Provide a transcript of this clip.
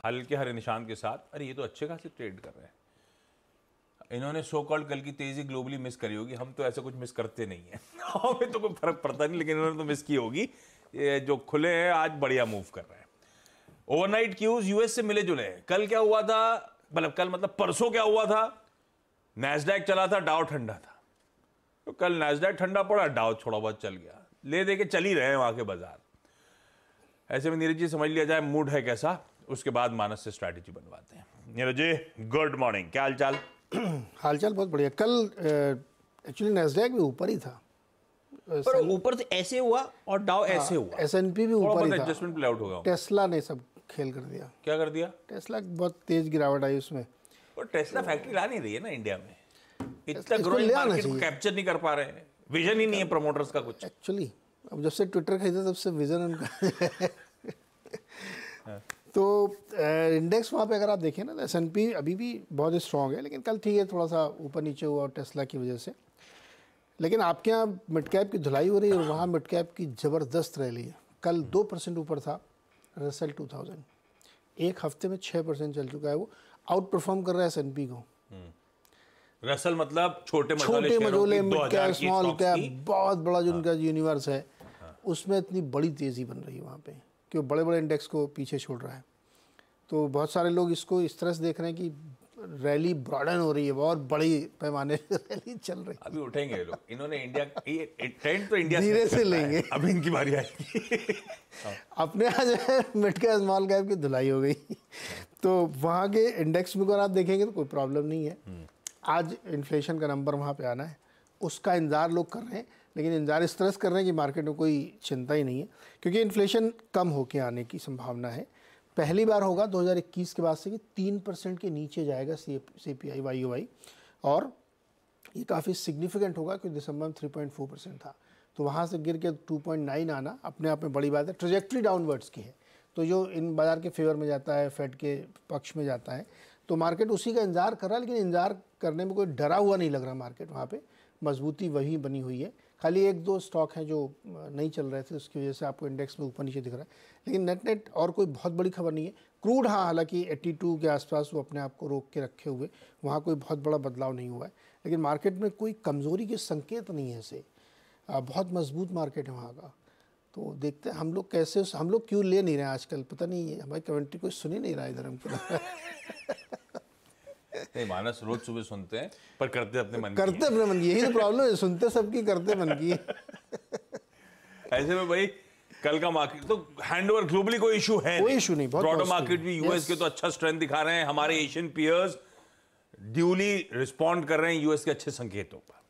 हल्के हरे निशान के साथ। अरे ये तो अच्छे खासे ट्रेड कर रहे हैं। इन्होंने सो कॉल्ड कल की तेजी ग्लोबली मिस करी होगी, हम तो ऐसा कुछ मिस करते नहीं है हमें तो कोई फर्क पड़ता नहीं, लेकिन इन्होंने तो मिस की होगी। ये जो खुले हैं आज बढ़िया मूव कर रहे हैं। ओवरनाइट क्यूज यूएस से मिले जुले हैं। कल क्या हुआ था, मतलब कल मतलब परसों क्या हुआ था, नैस्डैक चला था, डाउ ठंडा था। तो कल नैस्डैक ठंडा पड़ा, डाउ थोड़ा बहुत चल गया, ले दे के चल ही रहे हैं वहां के बाजार। ऐसे में नीरज जी समझ लिया जाए मूड है कैसा, उसके बाद मानस से स्ट्रैटेजी बनवाते हैं। नीरज जी गुड मॉर्निंग, क्या हालचाल? हालचाल बहुत बढ़िया। कल एक्चुअली नैस्डैक भी ऊपर ही था, पर ऊपर से ऐसे हुआ और डाउ ऐसे हुआ। S&P भी ऊपर ही था। एडजस्टमेंट प्ले आउट होगा। टेस्ला ने सब खेल कर दिया। क्या कर दिया? टेस्ला बहुत तेज गिरावट आई उसमें। और टेस्ला फैक्ट्री ला नहीं रही है ना इंडिया में, इतना ग्रोइंग मार्केट को कैप्चर नहीं कर पा रहे हैं, विजन ही नहीं है प्रमोटर्स का कुछ। एक्चुअली अब जब से ट्विटर खरीदा तब से विजन उनका तो इंडेक्स वहाँ पे अगर आप देखें ना तो S&P अभी भी बहुत स्ट्रॉन्ग है, लेकिन कल ठीक है थोड़ा सा ऊपर नीचे हुआ टेस्ला की वजह से। लेकिन आपके यहाँ मिड कैप की धुलाई हो रही है और वहाँ मिड कैप की ज़बरदस्त रैली है। कल 2% ऊपर था रसेल 2000, एक हफ्ते में 6% चल चुका है। वो आउट परफॉर्म कर रहा है S&P को। रसल मतलब छोटे मझोले मिड कैप स्मॉल कैप, बहुत बड़ा जो उनका यूनिवर्स है उसमें इतनी बड़ी तेज़ी बन रही है वहाँ पे कि वो बड़े बड़े इंडेक्स को पीछे छोड़ रहा है। तो बहुत सारे लोग इसको इस तरह से देख रहे हैं कि रैली ब्रॉडन हो रही है, बहुत बड़ी पैमाने पे रैली चल रही है। अभी उठेंगे ये लोग, इन्होंने इंडिया ट्रेंड तो इंडिया धीरे से लेंगे, अभी इनकी बारी आएगी अपने यहाँ जो है मिड कैप स्मॉल कैप की धुलाई हो गई तो वहाँ के इंडेक्स में अगर आप देखेंगे तो कोई प्रॉब्लम नहीं है। आज इन्फ्लेशन का नंबर वहाँ पे आना है, उसका इंतज़ार लोग कर रहे हैं, लेकिन इंतज़ार इस तरह से कर रहे हैं कि मार्केट में कोई चिंता ही नहीं है, क्योंकि इन्फ्लेशन कम होके आने की संभावना है। पहली बार होगा 2021 के बाद से कि 3% के नीचे जाएगा CPI YOY, और ये काफ़ी सिग्निफिकेंट होगा क्योंकि दिसंबर में 3.4% था। तो वहाँ से गिर के 2.9 आना अपने आप में बड़ी बात है। ट्रेजेक्ट्री डाउनवर्ड्स की है, तो जो इन बाज़ार के फेवर में जाता है, फेड के पक्ष में जाता है, तो मार्केट उसी का इंतज़ार कर रहा है। लेकिन इंतज़ार करने में कोई डरा हुआ नहीं लग रहा मार्केट, वहाँ पे मजबूती वही बनी हुई है। खाली एक दो स्टॉक हैं जो नहीं चल रहे थे, उसकी वजह से आपको इंडेक्स में ऊपर नीचे दिख रहा है, लेकिन नेट और कोई बहुत बड़ी खबर नहीं है। क्रूड हाँ हालांकि 82 के आसपास वो अपने आप को रोक के रखे हुए, वहाँ कोई बहुत बड़ा बदलाव नहीं हुआ है, लेकिन मार्केट में कोई कमज़ोरी के संकेत नहीं है ऐसे। बहुत मजबूत मार्केट है वहाँ का। तो देखते हैं हम लोग कैसे, हम लोग क्यों ले नहीं रहे हैं आजकल, पता नहीं हमारी कमेंट्री कोई सुन ही नहीं रहा इधर हमको नहीं, मानस रोज सुबह सुनते हैं पर करते अपने मन की, यही तो प्रॉब्लम है, सुनते सबकी करते मन की ऐसे में भाई कल का मार्केट तो हैंडओवर ग्लोबली कोई इशू है, कोई इशू नहीं, ब्रॉडर मार्केट भी यूएस के तो अच्छा स्ट्रेंथ दिखा रहे हैं, हमारे एशियन पीयर्स ड्यूली रिस्पॉन्ड कर रहे हैं यूएस के अच्छे संकेतों पर।